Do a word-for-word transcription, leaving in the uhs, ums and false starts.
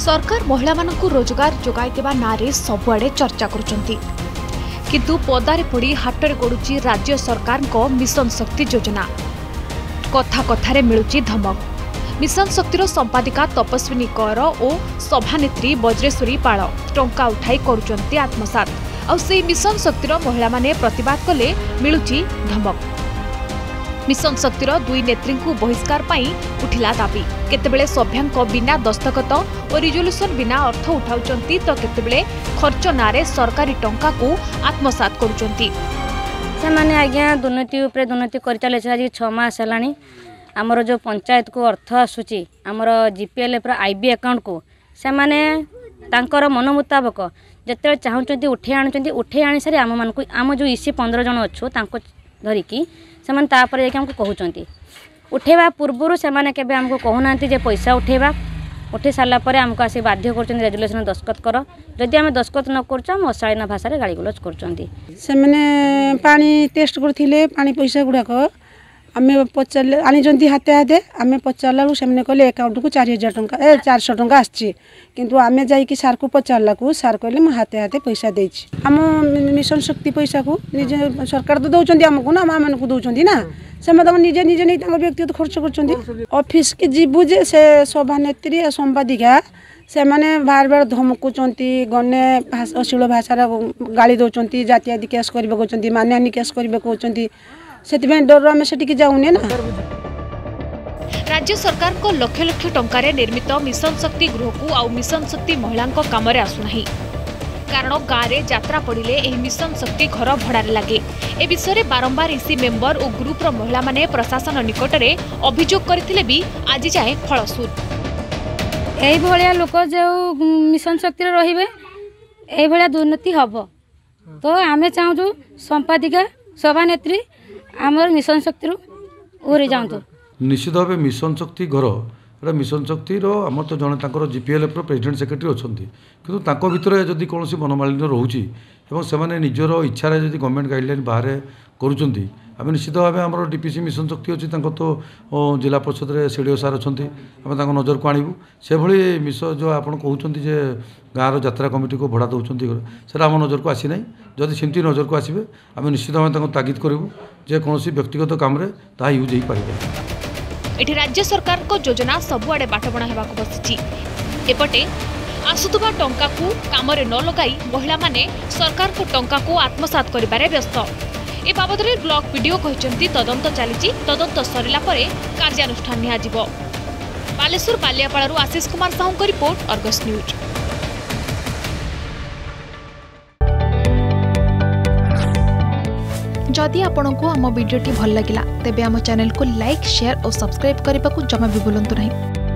सरकार महिला मानकु रोजगार जोगाई देवा नारे सबुआडे चर्चा करुचंती किंतु पदारे पड़ी हाटरे गड़ुची राज्य सरकार को मिशन शक्ति योजना। कथा कथारे मिलुची धमक। मिशन शक्तिर संपादिका तपस्विनी कौर और सभानेत्री वज्रेश्वरी पाल टंका उठाई करुचंती आत्मसात। आउ से मिशन शक्तिर महिला माने प्रतिवाद कले मिलुची धमक। मिशन शक्तिर दुई नेत्री को बहिष्कार पाई उठिला दाबी। केतेबेले सभ्यांक बिना दस्तखत और रिजोल्यूशन बिना अर्थ उठाउचंती तो केतेबेले खर्च नारे सरकारी टंका को आत्मसात करुचंती। से माने आज्ञा दुर्नीति उपरे दुर्नीति कर चले आज छह मास हेलानी। आमर जो पंचायत को अर्थ आसुची आमर जीपीएल आईबी अकाउंट को से माने तांकर मन मुताबक जते चाहूचंती उठे आनुचंती उठे आनी सारी आम मान को आम जो इसी पंद्रह जन अच्छु तांको धरिकी से माने तापर जाके हमको कहउचंती उठेबा पूर्व से माने केबे हमको कहउनांती जे पैसा उठेबा उठे सारा पर आमको आसी बाध्य करचंती रेजुलेशन दस्खत कर जदि आम दस्खत न करछ हम अशालीन भाषा रे गाली गलौज करचंती। से माने पानी टेस्ट करथिले पानी पैसा गुडाक आमे पचारले आनिचंती हाते हाते आमे पचारला से माने कहले अकाउंट को चार हजार टंका ए चार सौ टंका आछि किंतु आमे जाई कि सार को पचारला को सार कहले म हाते हाते पैसा देछि। हम मिशन शक्ति पैसा को निजे सरकार तो दउचंती हमको ना मा मन को दउचंती ना से मतलब निजे निजे नहीं तांको व्यक्तिगत खर्च करचंती। ऑफिस के जीबु जे से सभानेत्री और संपादिका से माने बार बार धमकुचंती गने अश्लील भाषा गाली दउचंती जातियादि केस करबे कहचंती मान्यानी केस करबे कहचंती सेतिबे डर आमे सेटिक जाउने ना। राज्य सरकार को लक्ष लक्ष टंकारे निर्मित मिशन शक्ति गृह को आउ मिशन शक्ति महिला कामरे आसुनाही कारण गाँव में यात्रा पड़िले एही मिशन शक्ति घर भड़ारे लगे। ए विषय बारंबार इसी मेंबर और ग्रुपर महिला माने प्रशासन निकट में अभियोग करथिले भी आज जाए फलसूर। एही भलिया लोक जो मिशन शक्ति रहिबे एही भलिया दुर्नीति हबो तो आमे चाहू संपादिका सभानेत्री आमर मिशन शक्ति ओरे जाऊँ। निश्चित भाव मिशन शक्ति घर एटा मिशन शक्तिर आम तो जड़े तर जीपीएल प्रेसिडेंट सेक्रेटरी अच्छा किंतु तांको भितर जदि कौन मनमालिन्य रोचे से निजर इच्छा जदि गवर्नमेंट गाइडलाइन बाहर करुँच आम निश्चित भाव आम डीपीसी मिशन शक्ति अच्छी तो जिला परिषद में सीडीओ सार अच्छा आम नजर को आणबू से भली मिश जो आप कहते गाँव यात्रा कमिटी को भड़ा दौरान से आम नजर को आसी ना जदि सेमती नजर को आसबे आम निश्चित भाव तागिद करूँ जे कौन व्यक्तिगत काम ता यूज हो पार। एठी राज्य सरकार को योजना सबुआडे बाटबणा हेबाक बसिछि। एपटे आसुतुबा टंका को कामरे न लगाई महिला माने सरकार को टंका को आत्मसात करिबारे व्यस्त। ए बाबद रे ब्लॉक वीडियो कहिसंती तदंत चलीछि तदंत सरिला परे कार्यानुष्ठान निया जिवो। बालेश्वर बालियापाड़ारू आशीष कुमार साहू को रिपोर्ट अर्गस न्यूज। जदि आपंक आम भिडी भल लगा तेब आम चैनल को लाइक शेयर और सब्सक्राइब करने को जमा भी भूलु नहीं।